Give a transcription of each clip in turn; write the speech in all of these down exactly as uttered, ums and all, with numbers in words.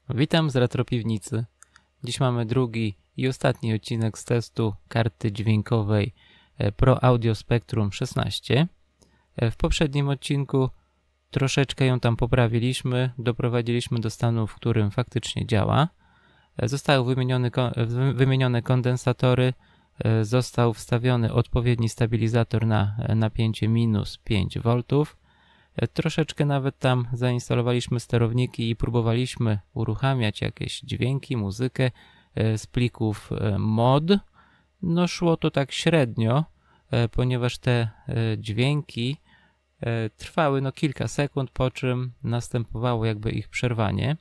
Witam z Retropiwnicy. Dziś mamy drugi i ostatni odcinek z testu karty dźwiękowej Pro Audio Spectrum szesnaście. W poprzednim odcinku troszeczkę ją tam poprawiliśmy, doprowadziliśmy do stanu, w którym faktycznie działa. Zostały wymienione, wymienione kondensatory, został wstawiony odpowiedni stabilizator na napięcie minus pięć woltów. Troszeczkę nawet tam zainstalowaliśmy sterowniki i próbowaliśmy uruchamiać jakieś dźwięki, muzykę z plików mod. No szło to tak średnio, ponieważ te dźwięki trwały no kilka sekund, po czym następowało jakby ich przerwanie.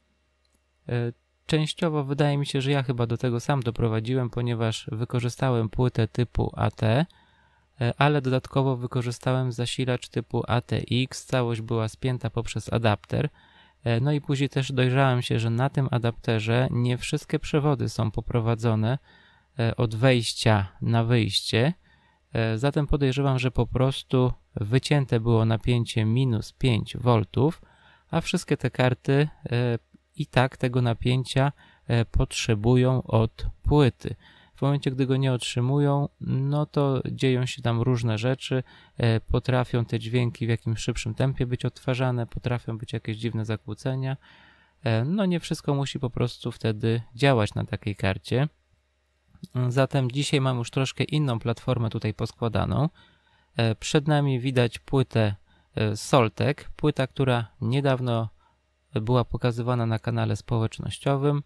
Częściowo wydaje mi się, że ja chyba do tego sam doprowadziłem, ponieważ wykorzystałem płytę typu A T, ale dodatkowo wykorzystałem zasilacz typu A T X, całość była spięta poprzez adapter. No i później też dojrzałem się, że na tym adapterze nie wszystkie przewody są poprowadzone od wejścia na wyjście. Zatem podejrzewam, że po prostu wycięte było napięcie minus pięć woltów, a wszystkie te karty i tak tego napięcia potrzebują od płyty. W momencie, gdy go nie otrzymują, no to dzieją się tam różne rzeczy, potrafią te dźwięki w jakimś szybszym tempie być odtwarzane, potrafią być jakieś dziwne zakłócenia. No nie wszystko musi po prostu wtedy działać na takiej karcie. Zatem dzisiaj mam już troszkę inną platformę tutaj poskładaną. Przed nami widać płytę Soltek, płyta, która niedawno była pokazywana na kanale społecznościowym.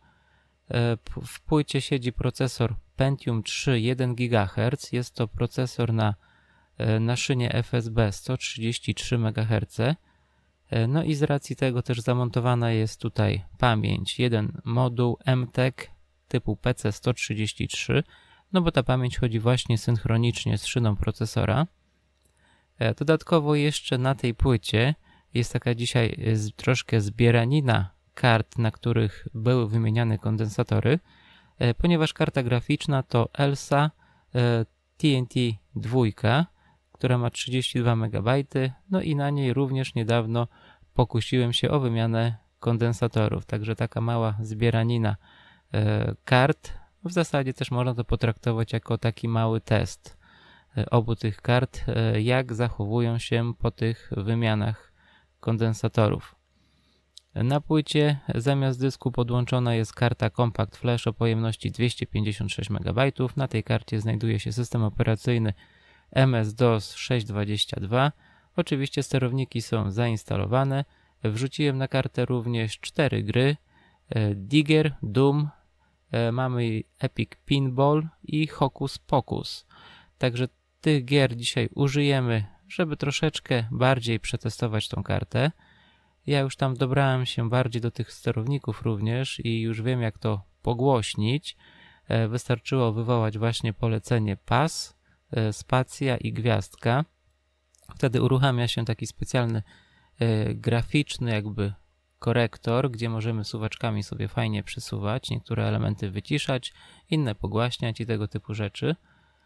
W płycie siedzi procesor Pentium trzy jeden gigaherca. Jest to procesor na, na szynie F S B sto trzydzieści trzy megaherce. No i z racji tego też zamontowana jest tutaj pamięć. Jeden moduł M T E C typu P C sto trzydzieści trzy, no bo ta pamięć chodzi właśnie synchronicznie z szyną procesora. Dodatkowo jeszcze na tej płycie jest taka dzisiaj troszkę zbieranina kart, na których były wymieniane kondensatory, ponieważ karta graficzna to Elsa T N T dwa, która ma trzydzieści dwa megabajty, no i na niej również niedawno pokusiłem się o wymianę kondensatorów, także taka mała zbieranina kart. W zasadzie też można to potraktować jako taki mały test obu tych kart, jak zachowują się po tych wymianach kondensatorów. Na płycie zamiast dysku podłączona jest karta Compact Flash o pojemności dwieście pięćdziesiąt sześć megabajtów. Na tej karcie znajduje się system operacyjny M S DOS sześć dwadzieścia dwa. Oczywiście sterowniki są zainstalowane. Wrzuciłem na kartę również cztery gry. Digger, Doom, mamy Epic Pinball i Hocus Pocus. Także tych gier dzisiaj użyjemy, żeby troszeczkę bardziej przetestować tą kartę. Ja już tam dobrałem się bardziej do tych sterowników również i już wiem, jak to pogłośnić. Wystarczyło wywołać właśnie polecenie pas, spacja i gwiazdka. Wtedy uruchamia się taki specjalny graficzny jakby korektor, gdzie możemy suwaczkami sobie fajnie przesuwać, niektóre elementy wyciszać, inne pogłaśniać i tego typu rzeczy.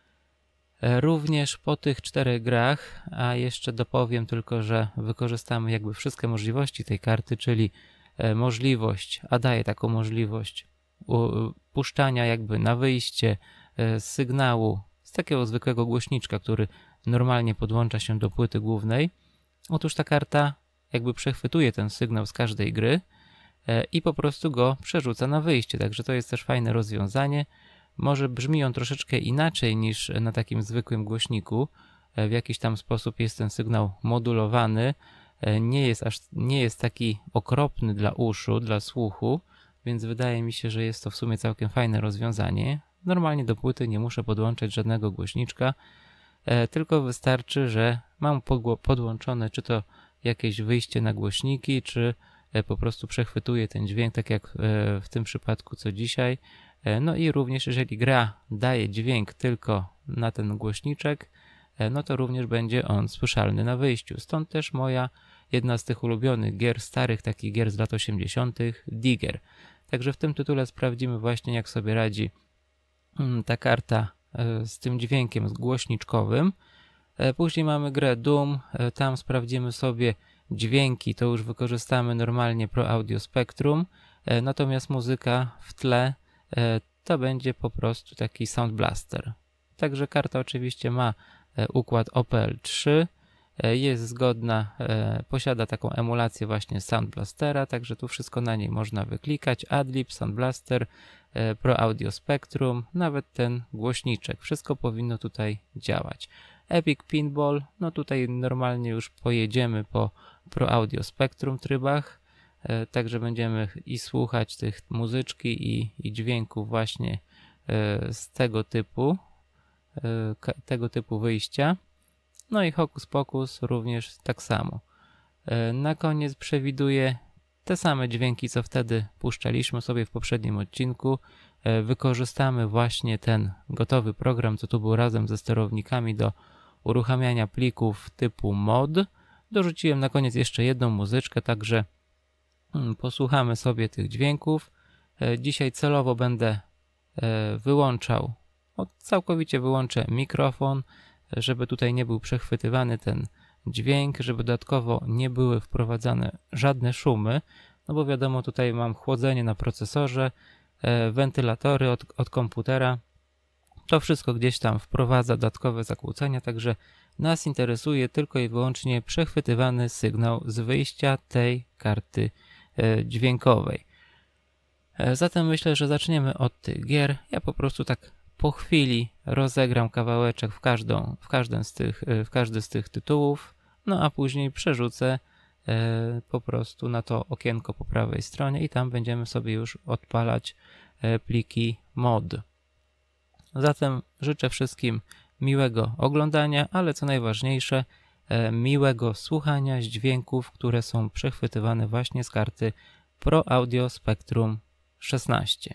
Również po tych czterech grach, a jeszcze dopowiem tylko, że wykorzystamy jakby wszystkie możliwości tej karty, czyli możliwość, a daje taką możliwość puszczania jakby na wyjście sygnału z takiego zwykłego głośniczka, który normalnie podłącza się do płyty głównej. Otóż ta karta jakby przechwytuje ten sygnał z każdej gry i po prostu go przerzuca na wyjście, także to jest też fajne rozwiązanie. Może brzmi on troszeczkę inaczej niż na takim zwykłym głośniku. W jakiś tam sposób jest ten sygnał modulowany. Nie jest aż, nie jest taki okropny dla uszu, dla słuchu, więc wydaje mi się, że jest to w sumie całkiem fajne rozwiązanie. Normalnie do płyty nie muszę podłączać żadnego głośniczka, tylko wystarczy, że mam podłączone czy to jakieś wyjście na głośniki, czy po prostu przechwytuję ten dźwięk, tak jak w tym przypadku co dzisiaj. No i również jeżeli gra daje dźwięk tylko na ten głośniczek, no to również będzie on słyszalny na wyjściu. Stąd też moja jedna z tych ulubionych gier, starych takich gier z lat osiemdziesiątych, Digger. Także w tym tytule sprawdzimy właśnie, jak sobie radzi ta karta z tym dźwiękiem głośniczkowym. Później mamy grę Doom, tam sprawdzimy sobie dźwięki, to już wykorzystamy normalnie Pro Audio Spectrum. natomiast muzyka w tle to będzie po prostu taki Sound Blaster. Także karta oczywiście ma układ O P L trzy, jest zgodna, posiada taką emulację właśnie Sound Blastera, także tu wszystko na niej można wyklikać. Adlib, Sound Blaster, Pro Audio Spectrum, nawet ten głośniczek. Wszystko powinno tutaj działać. Epic Pinball, no tutaj normalnie już pojedziemy po Pro Audio Spectrum trybach, także będziemy i słuchać tych muzyczki i, i dźwięków właśnie z tego typu, tego typu wyjścia. No i Hokus Pokus również tak samo. Na koniec przewiduję te same dźwięki, co wtedy puszczaliśmy sobie w poprzednim odcinku. Wykorzystamy właśnie ten gotowy program, co tu był razem ze sterownikami do uruchamiania plików typu mod. Dorzuciłem na koniec jeszcze jedną muzyczkę, także posłuchamy sobie tych dźwięków. Dzisiaj celowo będę wyłączał, całkowicie wyłączę mikrofon, żeby tutaj nie był przechwytywany ten dźwięk, żeby dodatkowo nie były wprowadzane żadne szumy, no bo wiadomo, tutaj mam chłodzenie na procesorze, wentylatory od, od komputera, to wszystko gdzieś tam wprowadza dodatkowe zakłócenia, także nas interesuje tylko i wyłącznie przechwytywany sygnał z wyjścia tej karty dźwiękowej. Zatem myślę, że zaczniemy od tych gier. Ja po prostu tak po chwili rozegram kawałeczek w, każdą, w, każdym z tych, w każdy z tych tytułów, no a później przerzucę e, po prostu na to okienko po prawej stronie i tam będziemy sobie już odpalać e, pliki mod. Zatem życzę wszystkim miłego oglądania, ale co najważniejsze, e, miłego słuchania dźwięków, które są przechwytywane właśnie z karty Pro Audio Spectrum szesnaście.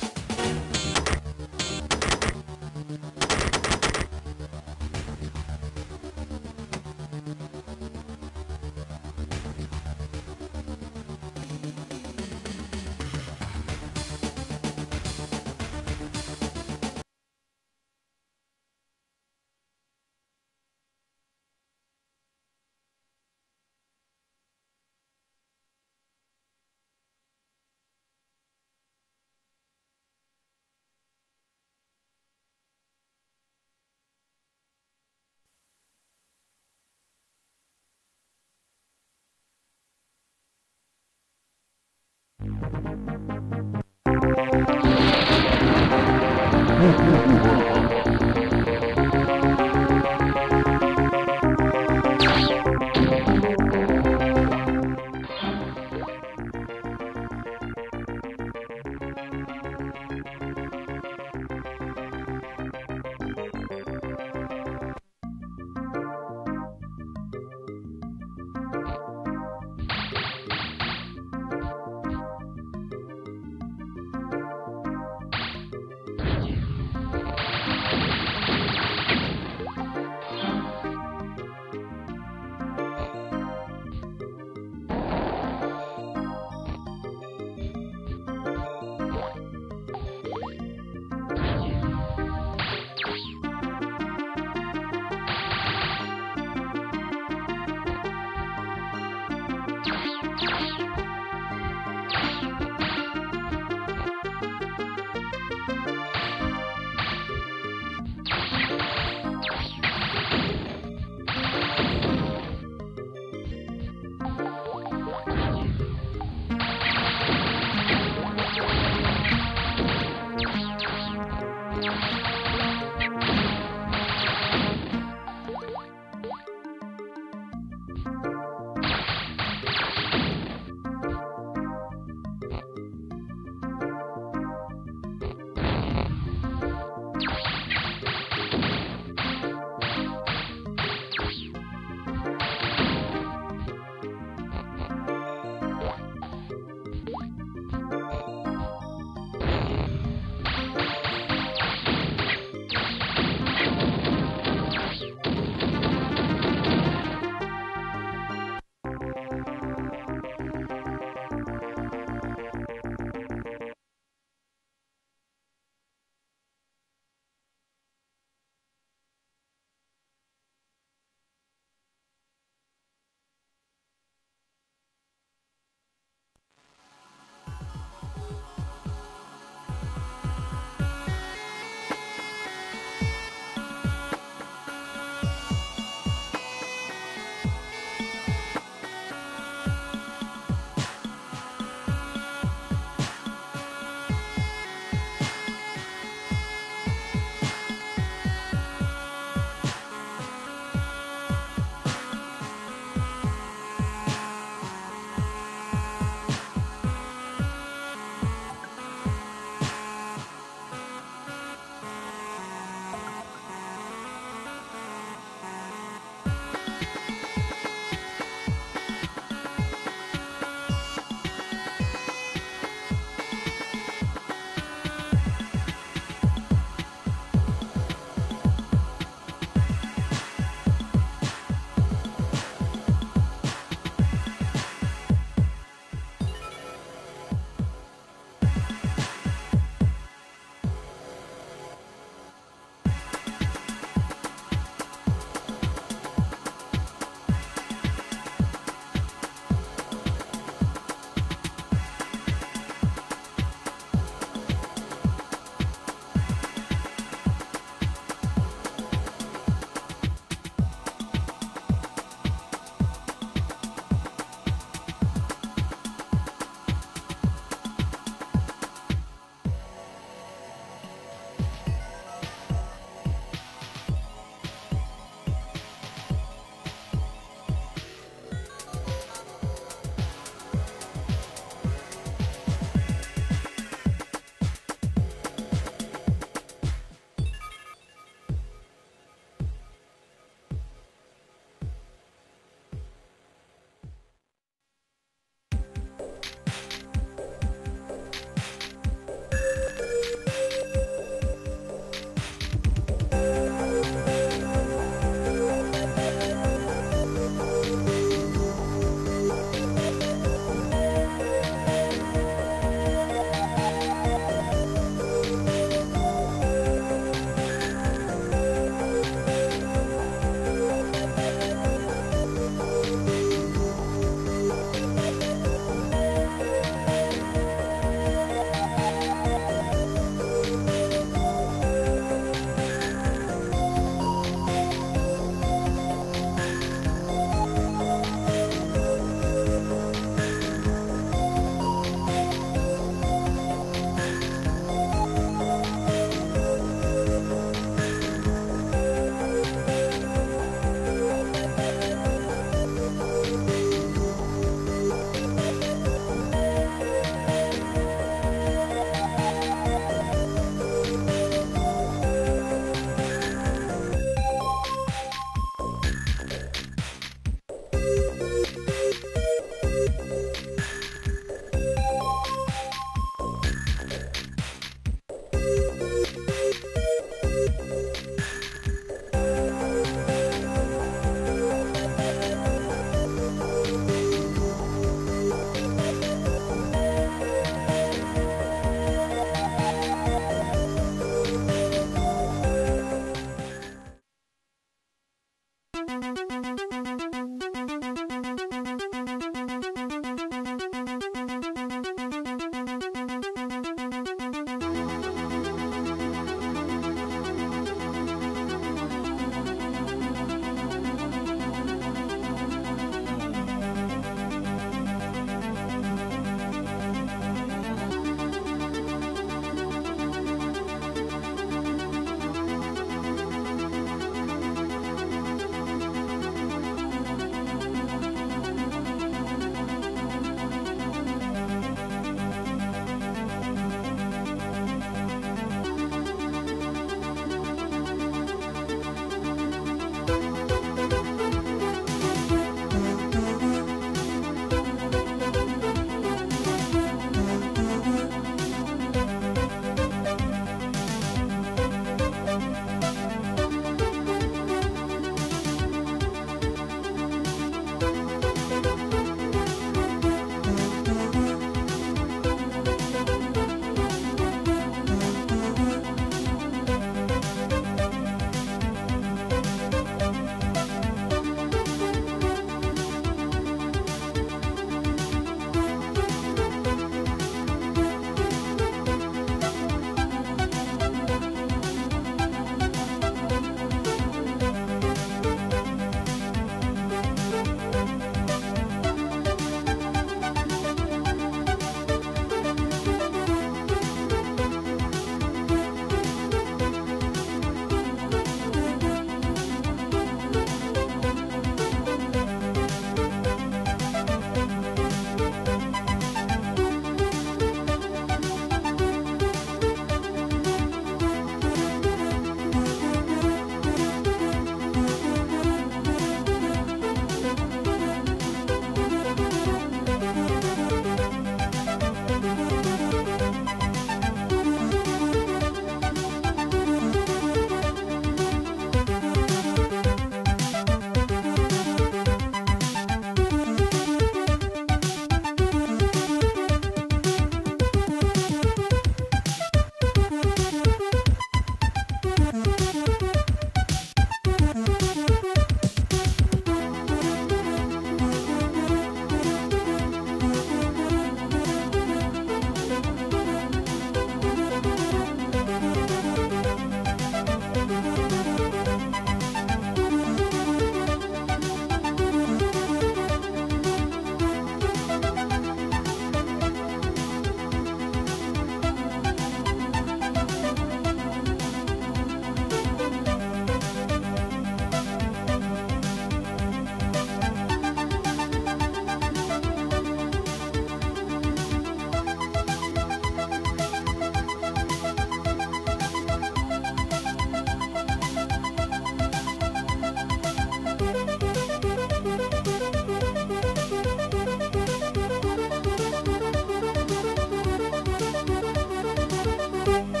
Thank you.